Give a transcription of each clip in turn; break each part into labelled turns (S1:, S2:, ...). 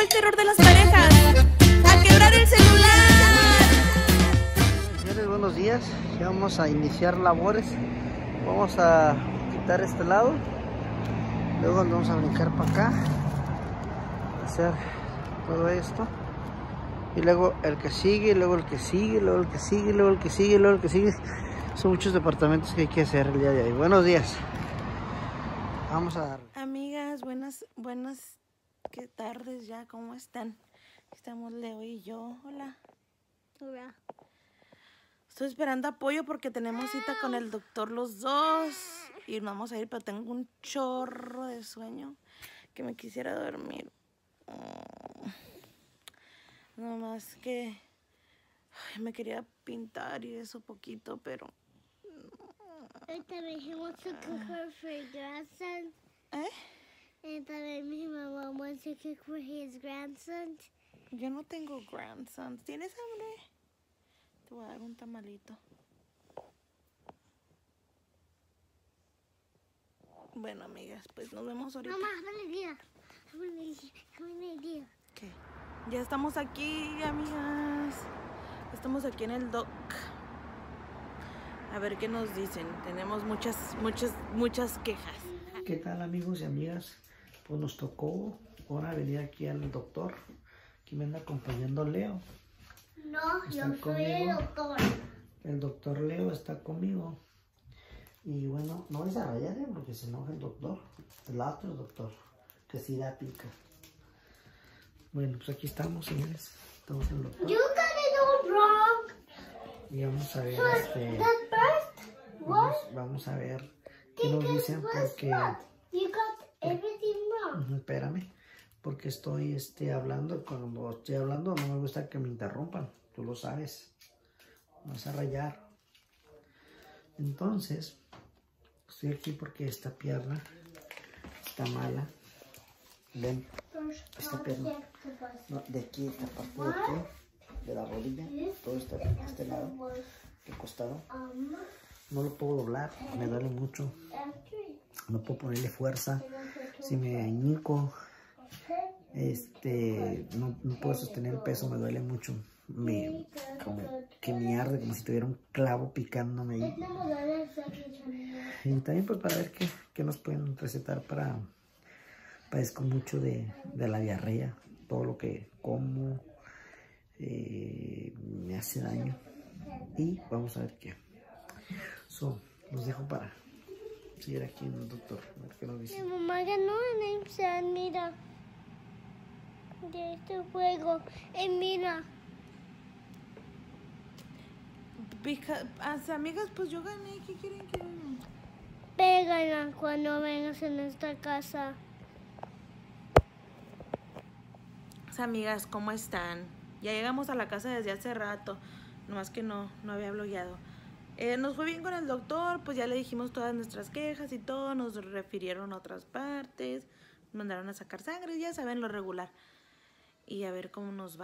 S1: el terror de las parejas. ¡A quebrar el celular!
S2: Señores, buenos días. Ya vamos a iniciar labores. Vamos a quitar este lado. Luego nos vamos a brincar para acá. Hacer todo esto. Y luego el que sigue, luego el que sigue, luego el que sigue, luego el que sigue, luego el que sigue. Son muchos departamentos que hay que hacer el día de hoy. Buenos días. Vamos a dar.
S1: Amigas, buenas ¿qué tardes ya? ¿Cómo están? Estamos Leo y yo. Hola.
S3: Hola.
S1: Estoy esperando apoyo porque tenemos cita con el doctor los dos. Y nos vamos a ir, pero tengo un chorro de sueño que me quisiera dormir. No más que me quería pintar y eso poquito, pero...
S3: Y también he wants to cook for his grandson. Y también mi mamá wants to cook for his grandson.
S1: Yo no tengo grandsons. ¿Tienes hambre? Te voy a dar un tamalito. Bueno, amigas, pues nos vemos ahorita.
S3: Mamá, have an idea.
S1: ¿Qué? Ya estamos aquí, amigas. Estamos aquí en el doc. A ver qué nos dicen. Tenemos muchas quejas.
S2: ¿Qué tal, amigos y amigas? Pues nos tocó ahora venir aquí al doctor. Aquí me anda acompañando Leo.
S3: No,
S2: Está
S3: yo soy el
S2: conmigo.
S3: doctor.
S2: El doctor Leo está conmigo. Y bueno, no vais a rayar, porque se enoja el doctor. El otro doctor, que sí da pica. Bueno, pues aquí estamos, señores. Estamos en el doctor.
S3: You got it all wrong.
S2: Y vamos a ver, vamos a ver qué nos dicen, porque...
S3: You got everything wrong.
S2: Espérame, porque estoy hablando. Cuando estoy hablando no me gusta que me interrumpan. Tú lo sabes. Vas a rayar. Entonces, estoy aquí porque esta pierna está mala. Ven, esta pierna. No, de aquí, esta parte de aquí, de la rodilla, todo este lado, el costado. No lo puedo doblar, me duele mucho. No puedo ponerle fuerza. Si me añico, no puedo sostener el peso, me duele mucho. Como que me arde, como si tuviera un clavo picándome ahí. Y también pues para ver qué nos pueden recetar para... Padezco mucho de la diarrea. Todo lo que como me hace daño. Y vamos a ver qué. Los dejo para seguir aquí en el doctor. A ver qué nos dice.
S3: Mi mamá ganó en el mira. De este juego. Mira.
S1: Amigas, pues yo gané. ¿Qué quieren que haga?
S3: Pégala cuando vengas en esta casa.
S1: Amigas, ¿cómo están? Ya llegamos a la casa desde hace rato. Nomás que no había blogueado. Nos fue bien con el doctor. Pues ya le dijimos todas nuestras quejas y todo. Nos refirieron a otras partes. Nos mandaron a sacar sangre. Ya saben, lo regular. Y a ver cómo nos va.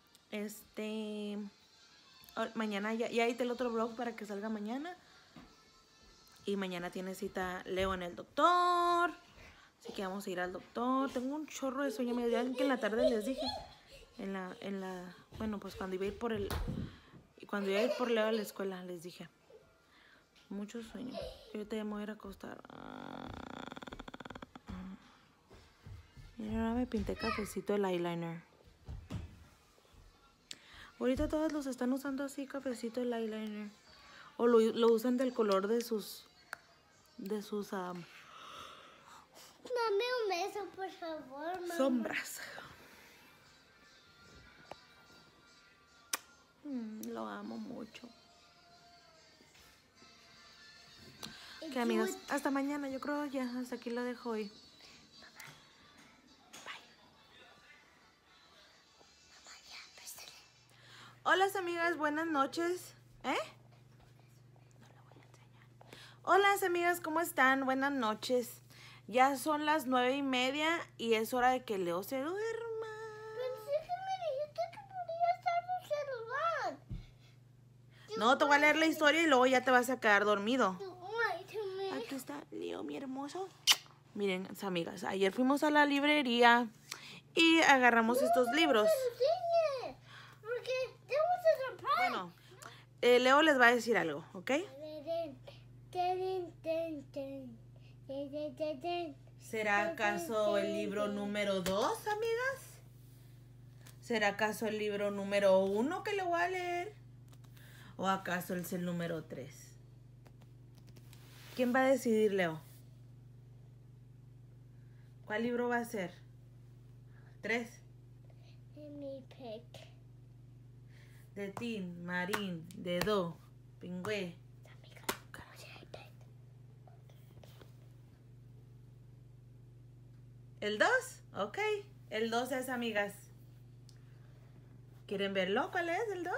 S1: Mañana ya hice el otro vlog para que salga mañana. Y mañana tiene cita Leo en el doctor. Así que vamos a ir al doctor. Tengo un chorro de sueño. Me dijeron que en la tarde les dije. Bueno, pues cuando iba a ir por Leo a la escuela, les dije. Mucho sueño. Yo ahorita ya me voy a ir a acostar. Y ahora me pinté cafecito el eyeliner. Ahorita todos los están usando así, cafecito el eyeliner. O lo usan del color de sus
S3: Dame un beso, por favor, mamá.
S1: sombras. Lo amo mucho. Que amigas, hasta mañana. Yo creo ya hasta aquí lo dejo hoy. Hola amigas, buenas noches. Hola amigas, ¿cómo están? Buenas noches. Ya son las 9:30 y es hora de que Leo se duerma.
S3: Pensé que me dijiste que podía estar en el celular.
S1: No, te voy a leer la historia y luego ya te vas a quedar dormido.
S3: Ay,
S1: Aquí está Leo, mi hermoso. Miren, amigas, ayer fuimos a la librería y agarramos estos libros. Bueno, Leo les va a decir algo, ¿ok? ¿Será acaso el libro número 2, amigas? ¿Será acaso el libro número 1 que le voy a leer? ¿O acaso es el número 3? ¿Quién va a decidir, Leo? ¿Cuál libro va a ser? 3. De Tin, Marín, Dedo, Pingüe. ¿El 2? Ok. El 2 es, amigas. ¿Quieren verlo? ¿Cuál es el 2?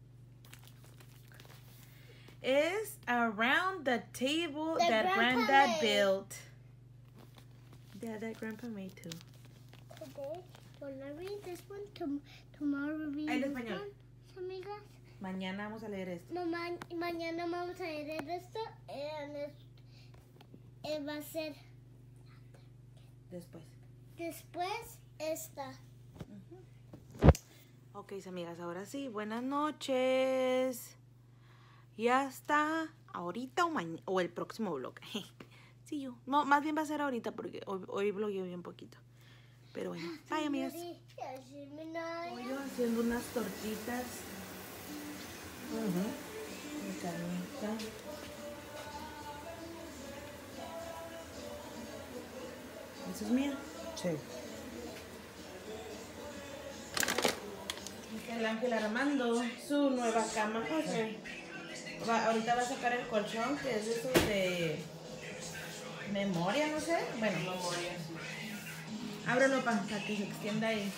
S1: Es Around the Table that Granddad built. Yeah, that Grandpa made too.
S3: Today, when I read this one, tomorrow read
S1: En
S3: this
S1: español.
S3: one, amigas.
S1: Mañana vamos a leer esto.
S3: Mamá, mañana vamos a leer esto y va a ser
S1: Después.
S3: después esta.
S1: Ok, amigas, ahora sí. Buenas noches. Y hasta ahorita o el próximo vlog. Sí, yo. No, más bien va a ser ahorita porque hoy vlogueo bien poquito. Pero bueno, bye, amigas. Hoy yo haciendo unas tortitas. De carnita. ¿Eso es mía?
S2: Sí.
S1: El Ángel armando su nueva cama. Okay. Ahorita va a sacar el colchón, que es de esos de memoria, no sé. Bueno, memoria. Ábrelo para que se extienda ahí.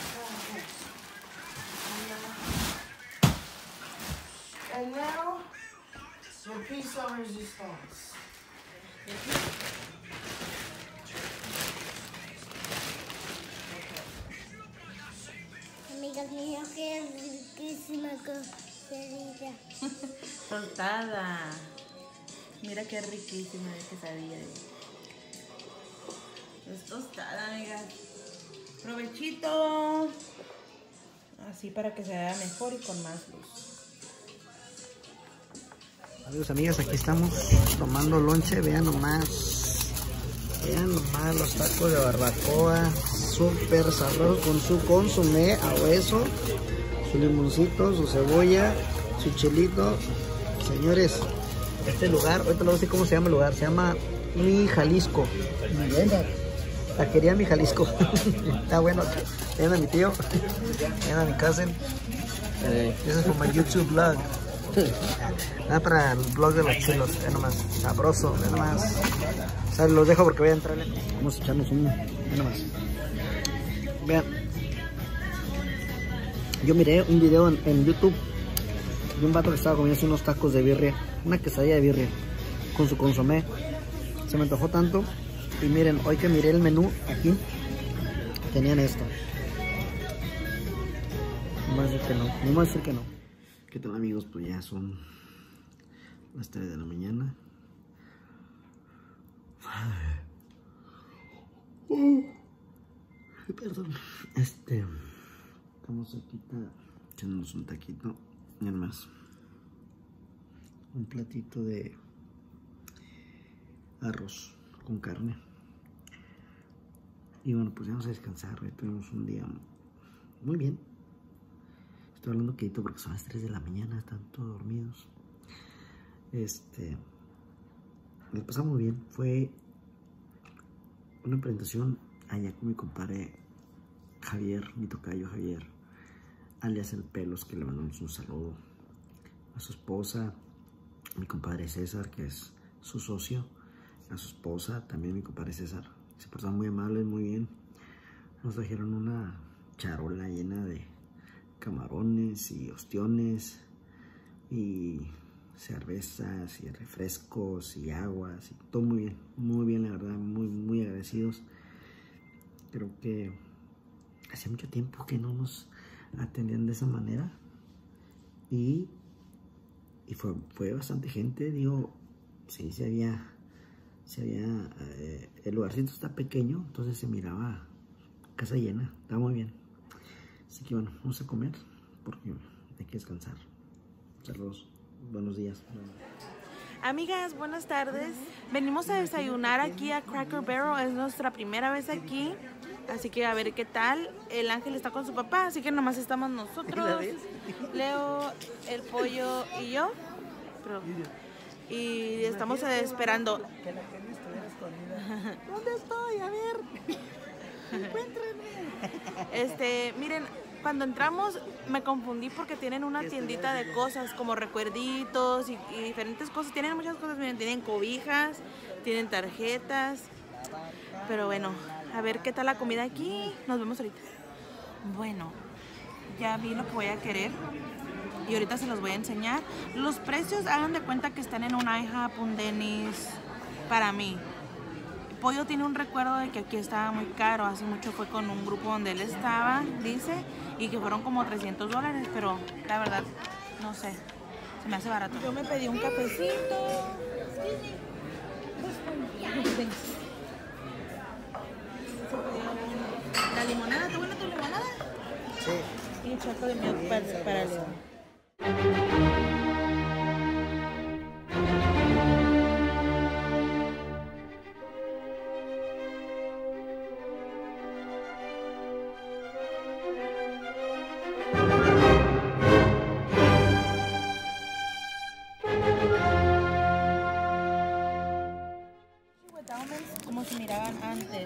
S4: And now, your piece of resistance.
S3: Amigas mías, qué riquísima quesadilla.
S1: Tostada. Mira qué riquísima de quesadilla. Es tostada, amigas. Provechito. Así para que se vea mejor y con más luz.
S2: Amigos, amigas, aquí estamos tomando lonche. Vean nomás los tacos de barbacoa, súper sabrosos, con su consomé a hueso, su limoncito, su cebolla, su chilito. Señores, este lugar, ahorita lo voy a decir cómo se llama el lugar, se llama Mi Jalisco. Taquería Mi Jalisco. Está bueno. Ven a mi tío, ven a mi cousin. This is for my YouTube vlog. Nada para el vlog de los chilos, vean nomás, sabroso, vean nomás. O sea, los dejo porque voy a entrar. Vamos a echarnos uno, vean nomás. Vean. Yo miré un video en YouTube de un vato que estaba comiendo unos tacos de birria, una quesadilla de birria, con su consomé. Se me antojó tanto. Y miren, hoy que miré el menú aquí, tenían esto. No voy a decir que no, no voy a decir que no. ¿Qué tal, amigos? Pues ya son las 3 de la mañana. Perdón. Estamos aquí echándonos un taquito. Y además un platito de arroz con carne. Y bueno, pues ya vamos a descansar. Hoy tuvimos un día muy bien. Estoy hablando quedito porque son las 3 de la mañana, están todos dormidos. Nos pasamos muy bien. Fue una presentación allá con mi compadre Javier, mi tocayo Javier, alias El Pelos, que le mandamos un saludo. A su esposa, mi compadre César, que es su socio. A su esposa, también mi compadre César. Se portaron muy amables, muy bien. Nos trajeron una charola llena de camarones y ostiones y cervezas y refrescos y aguas y todo muy bien, la verdad, muy agradecidos. Creo que hacía mucho tiempo que no nos atendían de esa manera y fue bastante gente. Digo, sí, el lugarcito está pequeño, entonces se miraba casa llena, está muy bien. Así que bueno, vamos a comer porque hay que descansar. Saludos, buenos días.
S1: Amigas, buenas tardes. Venimos a desayunar aquí a Cracker Barrel. Es nuestra primera vez aquí. Así que a ver qué tal. El Ángel está con su papá, así que nomás estamos nosotros. Leo, el pollo y yo. Y estamos esperando.
S2: Que la Kenny estuviera escondida. ¿Dónde estoy? A ver. Encuéntrenme.
S1: Miren, cuando entramos me confundí porque tienen una tiendita de cosas como recuerditos y diferentes cosas. Tienen muchas cosas, miren, tienen cobijas, tienen tarjetas. Pero bueno, a ver qué tal la comida aquí. Nos vemos ahorita. Bueno, ya vi lo que voy a querer y ahorita se los voy a enseñar. Los precios, hagan de cuenta que están en un IHOP, un Denny's, para mí. Pollo tiene un recuerdo de que aquí estaba muy caro. Hace mucho fue con un grupo donde él estaba, dice, y que fueron como $300, pero la verdad, no sé, se me hace barato. Yo me pedí un cafecito. La limonada, ¿está buena tu limonada?
S2: Sí.
S1: Y chocolate milk para León. Como se miraban antes.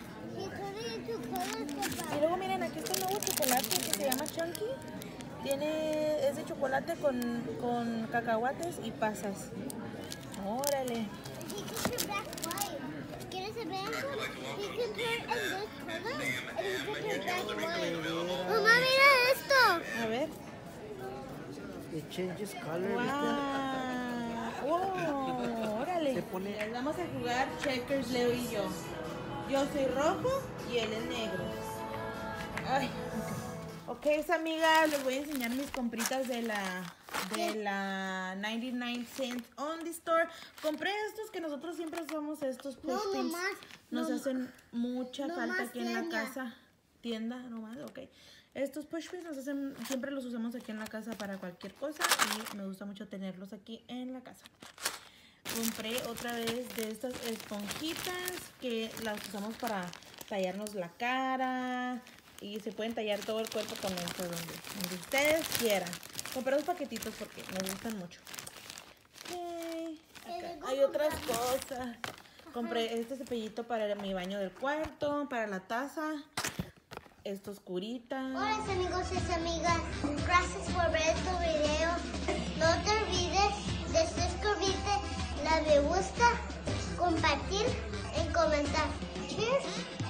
S1: Y luego miren, aquí está el nuevo chocolate que se llama Chunky. Es de chocolate con cacahuates y pasas. Órale.
S3: ¿Quieres el blanco? He can turn in this color and he can turn back white. Mamá, mira esto.
S1: A ver.
S2: It changes color.
S1: Wow, órale.
S2: Se pone...
S1: Vamos a jugar checkers, Leo y yo. Yo soy rojo y él es negro. Ay. Ok, amigas, les voy a enseñar mis compritas de la 99 cents on the store. Compré estos que nosotros siempre usamos, estos push pins. Nos hacen mucha falta aquí en la casa. Tienda, nomás, ok. Estos push pins siempre los usamos aquí en la casa para cualquier cosa y me gusta mucho tenerlos aquí en la casa. Compré otra vez de estas esponjitas que las usamos para tallarnos la cara y se pueden tallar todo el cuerpo con esto donde ustedes quieran. Compré dos paquetitos porque me gustan mucho. Okay. Acá hay otras cosas. Compré este cepillito para mi baño del cuarto, para la taza. Estos curitas.
S3: Hola amigos y amigas, gracias por ver tu video. No te olvides de suscribirte, darle me gusta, compartir y comentar. Cheers.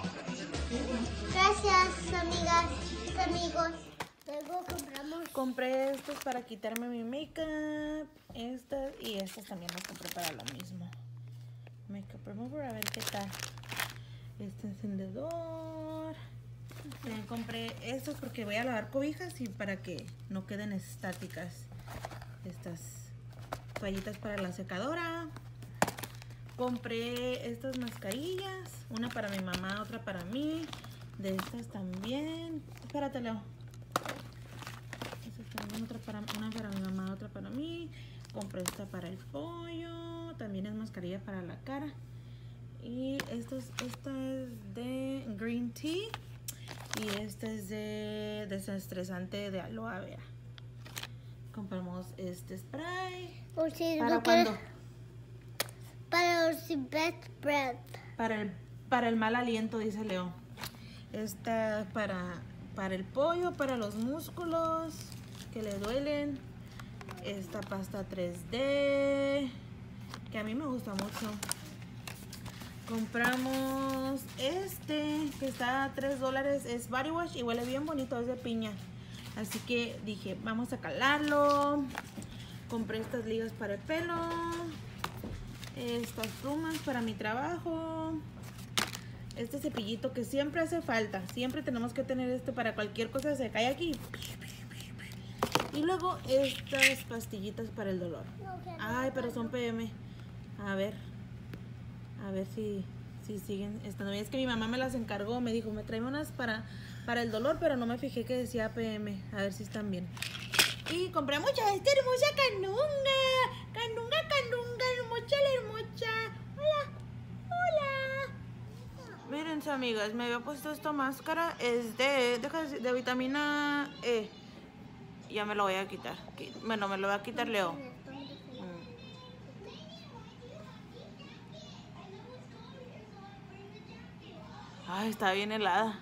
S3: Gracias amigas y amigos. Luego
S1: compré estos para quitarme mi makeup. Estas y estas también las compré para lo mismo. Makeup remover, a ver qué tal. Este encendedor. También compré estos porque voy a lavar cobijas y para que no queden estáticas. Estas toallitas para la secadora. Compré estas mascarillas, una para mi mamá, otra para mí. De estas también. Espérate, Leo. Estas también, una para mi mamá, otra para mí. Compré esta para el pollo. También es mascarilla para la cara. Y esta es de green tea. Y esta es de desestresante de aloe vera. Compramos este spray. ¿Para cuándo?
S3: Para los best breath.
S1: Para el mal aliento, dice Leo. Esta para el pollo, para los músculos que le duelen. Esta pasta 3D, que a mí me gusta mucho. Compramos este, que está a $3. Es body wash y huele bien bonito, es de piña. Así que dije, vamos a calarlo. Compré estas ligas para el pelo. Estas plumas para mi trabajo. Este cepillito que siempre hace falta. Siempre tenemos que tener este para cualquier cosa. Se cae aquí. Y luego estas pastillitas para el dolor. Ay, pero son PM. A ver si Sí, siguen estando bien. Es que mi mamá me las encargó, me dijo, me trae unas para el dolor, pero no me fijé que decía PM. A ver si están bien. Y compré mucha esta hermosa canunga. Canunga, hermosa, la hermosa. Hola, hola. Miren, amigas, me había puesto esta máscara. Es de vitamina E. Ya me lo voy a quitar. Bueno, me lo va a quitar Leo. Ay, está bien helada.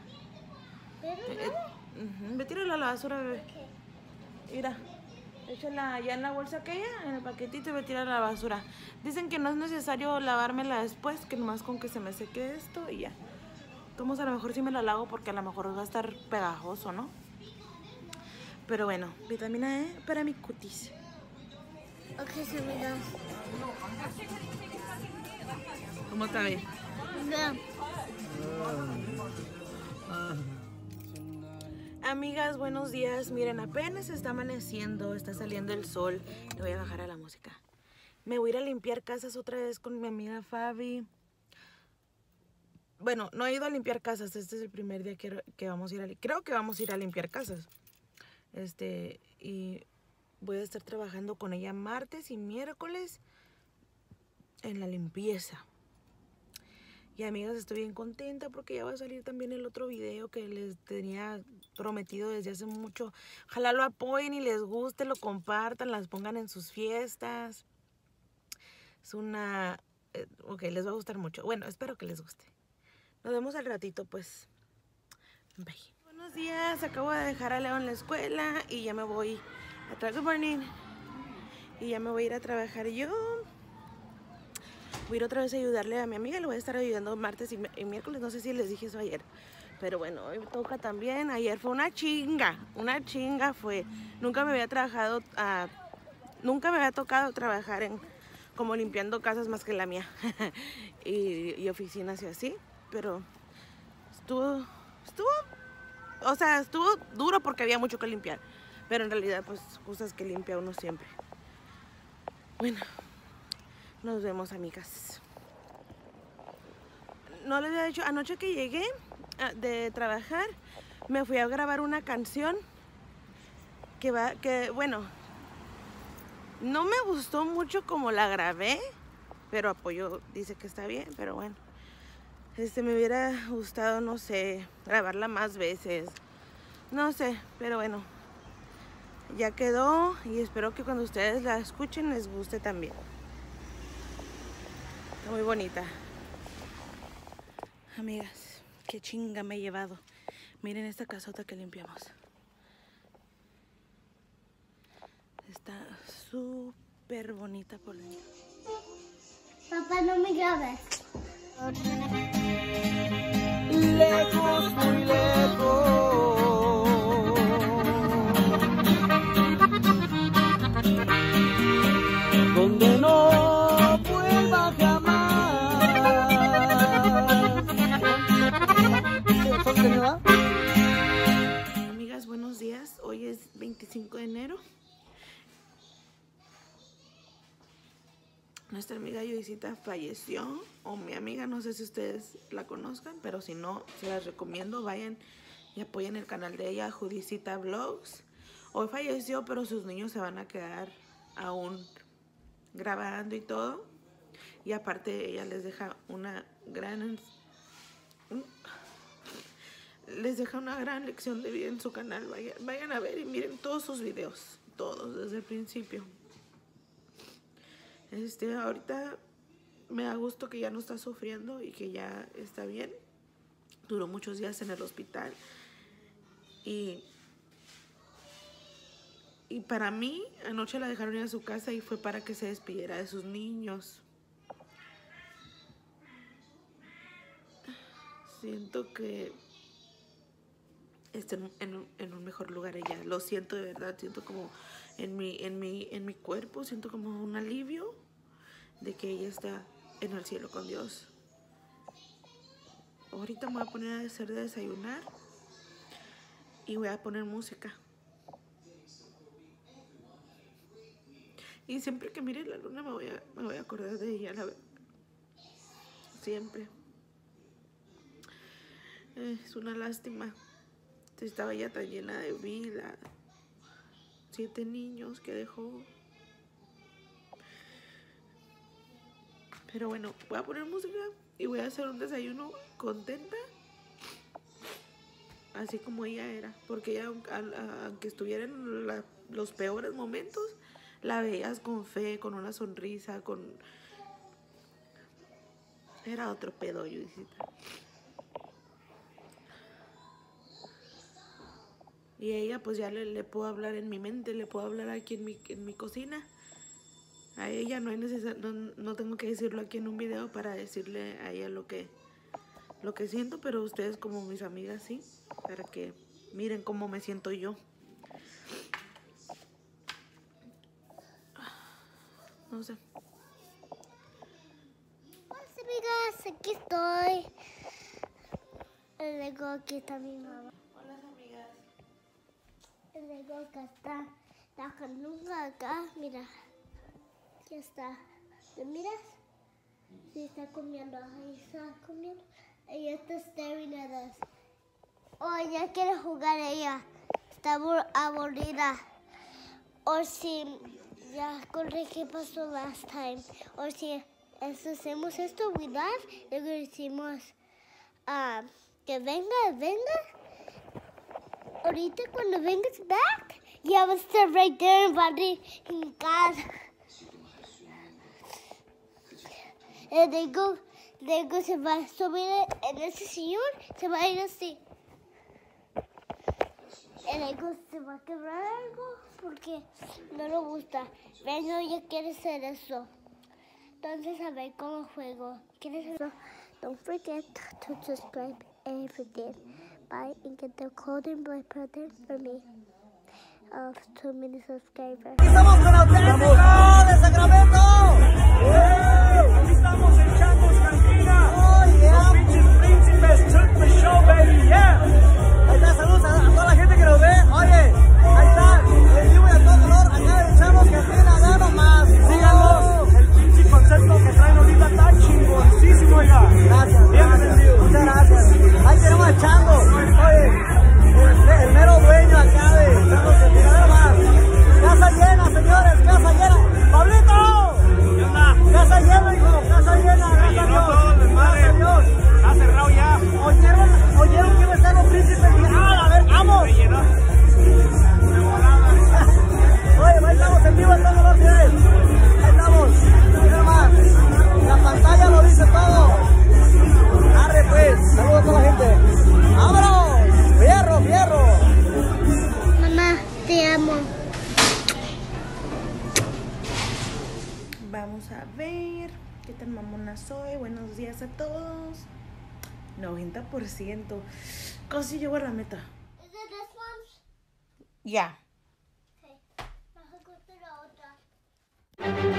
S1: Ve, tírala a la basura, bebé. Mira, échala ya en la bolsa aquella, en el paquetito, y ve, tírala a la basura. Dicen que no es necesario lavármela después, que nomás con que se me seque esto y ya. Tomos, a lo mejor sí me la lavo porque a lo mejor va a estar pegajoso, ¿no? Pero bueno, vitamina E para mi cutis.
S3: Ok, se me da.
S1: ¿Cómo está bien?
S3: Bien.
S1: Amigas, buenos días. Miren, apenas está amaneciendo, está saliendo el sol. Le voy a bajar a la música. Me voy a ir a limpiar casas otra vez con mi amiga Fabi. Bueno, no he ido a limpiar casas. Este es el primer día que vamos a ir a... Creo que vamos a ir a limpiar casas. Y voy a estar trabajando con ella martes y miércoles en la limpieza. Y amigas, estoy bien contenta porque ya va a salir también el otro video que les tenía prometido desde hace mucho. Ojalá lo apoyen y les guste, lo compartan, las pongan en sus fiestas. Es una... ok, les va a gustar mucho. Bueno, espero que les guste. Nos vemos al ratito, pues. Bye. Buenos días, acabo de dejar a Leo en la escuela y ya me voy a trabajar. Good morning. Y ya me voy a ir a trabajar yo. Voy a ir otra vez a ayudarle a mi amiga. Le voy a estar ayudando martes y miércoles. No sé si les dije eso ayer. Pero bueno, hoy me toca también. Ayer fue una chinga. Una chinga fue. Nunca me había tocado trabajar como limpiando casas más que la mía. y oficinas y así. Pero estuvo duro porque había mucho que limpiar. Pero en realidad, pues, cosas que limpia uno siempre. Bueno. Nos vemos, amigas. No les había dicho, anoche que llegué de trabajar, me fui a grabar una canción que bueno, no me gustó mucho como la grabé, pero Apoyo dice que está bien, pero bueno. Me hubiera gustado, no sé, grabarla más veces. No sé, pero bueno. Ya quedó y espero que cuando ustedes la escuchen les guste también. Muy bonita. Amigas, qué chinga me he llevado. Miren esta casota que limpiamos. Está súper bonita por dentro.
S3: Papá, no me grabes.
S2: Lejos, muy lejos. Donde no vuelva jamás.
S1: Amigas, buenos días. Hoy es 25 de enero. Nuestra amiga Judicita falleció, o mi amiga, no sé si ustedes la conozcan, pero si no, se las recomiendo, vayan y apoyen el canal de ella, Judicita Vlogs. Hoy falleció, pero sus niños se van a quedar aún grabando y todo. Y aparte ella les deja una gran lección de vida en su canal. Vayan a ver y miren todos sus videos, todos desde el principio. Ahorita me da gusto que ya no está sufriendo y que ya está bien. Duró muchos días en el hospital. Y para mí, anoche la dejaron ir a su casa y fue para que se despidiera de sus niños. Siento que está en un mejor lugar ella. Lo siento de verdad, siento como en mi cuerpo, siento como un alivio de que ella está en el cielo con Dios. Ahorita me voy a poner a hacer de desayunar y voy a poner música. Y siempre que mire la luna me voy a acordar de ella, la verdad. Siempre. Es una lástima. Estaba ya tan llena de vida. 7 niños que dejó. Pero bueno, voy a poner música y voy a hacer un desayuno contenta. Así como ella era. Porque ella, aunque estuviera en los peores momentos, la veías con fe, con una sonrisa, Era otro pedo, Judicita. Y ella pues ya le puedo hablar en mi mente, le puedo hablar aquí en mi cocina. A ella no hay no tengo que decirlo aquí en un video para decirle a ella lo que siento, pero ustedes como mis amigas sí, para que miren cómo me siento yo. No sé.
S3: Hola amigas, aquí estoy. Luego aquí está mi mamá.
S1: Hola amigas.
S3: Luego acá está la canuga acá, mira. Aquí está. ¿Lo miras? Sí, está comiendo. Ahí está comiendo. Ella está staring at us. Oh, ella quiere jugar ella. Está aburrida. O si ya corre qué pasó last time. O si hacemos esto, we laugh. Luego decimos que venga. Ahorita cuando vengas back, yeah, we'll stay right there and body in God. Luego se va a subir en ese sillón, se va a ir así. Y luego se va a quebrar algo porque no le gusta. Pero ella quiere hacer eso. Entonces a ver cómo juego. ¿Quieres eso? Don't forget to subscribe every day. Bye and get the golden boy present for me of 2 million subscribers.
S2: Estamos con Auténtico de Sacramento.
S5: Aquí estamos en Changos Cantina.
S2: Oh, yeah.
S5: Los pinches príncipes took the show, baby. Yeah.
S2: Ahí está, saludos a toda la gente que nos ve. Oye, ahí está, en vivo y a todo color. Acá en Changos Cantina, nada nomás.
S5: Síganos. El pinche concepto que traen ahorita está chingoncísimo, oiga.
S2: Gracias.
S5: Bienvenido.
S2: Muchas gracias. Ahí tenemos a Chango. Oye, el mero dueño acá de Changos Cantina, nada más. Casa llena, señores, casa llena. ¡Pablito!
S5: ¿Qué onda?
S2: Casa llena, hijo, casa llena, gracias a Dios.
S5: Todo el desmadre.
S2: Gracias a Dios.
S5: Está cerrado ya.
S2: Oyeron que me están los príncipes. A ver, vamos.
S5: Se llenó.
S2: Oye, ahí estamos en vivo en todos los días. Ahí estamos. Mira más. La pantalla lo dice todo. Arre pues. Saludos a toda la gente. ¡Vámonos! ¡Fierro, fierro!
S3: Mamá, te amo.
S1: Vamos a ver qué tan mamona soy. Buenos días a todos. 90%. Casi llego a la meta.
S3: Is it this one?
S1: Ya.
S3: Okay. Vamos a cortar la otra.